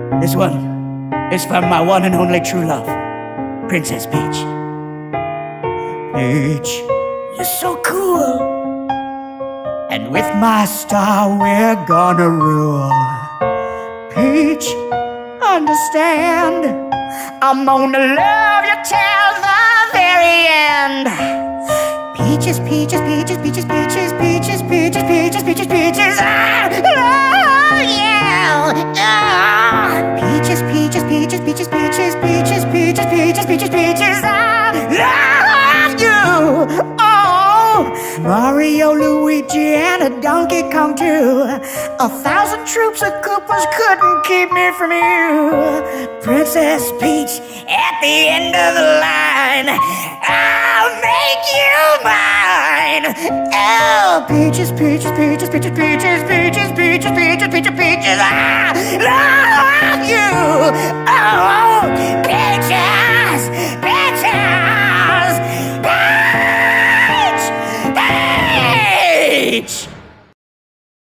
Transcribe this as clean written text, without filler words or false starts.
This one is from my one and only true love, Princess Peach. Peach, you're so cool, and with my star we're gonna rule. Peach, understand, I'm gonna love you till the very end. Peaches, peaches, peaches, peaches, peaches, peaches, peaches, peaches, peaches, peaches, ah, oh, yeah, ah. Peaches, peaches, peaches, peaches, peaches, peaches, peaches, peaches, peaches, peaches, I love you. Oh, Mario, Luigi, and a Donkey Kong too. 1,000 troops of Koopas couldn't keep me from you. Princess Peach, at the end of the line, I'll make you mine. Oh, peaches, peaches, peaches, peaches, peaches, peaches, peaches, peaches, peaches, peaches, I love you. Oh, peaches, peaches, peach, peach.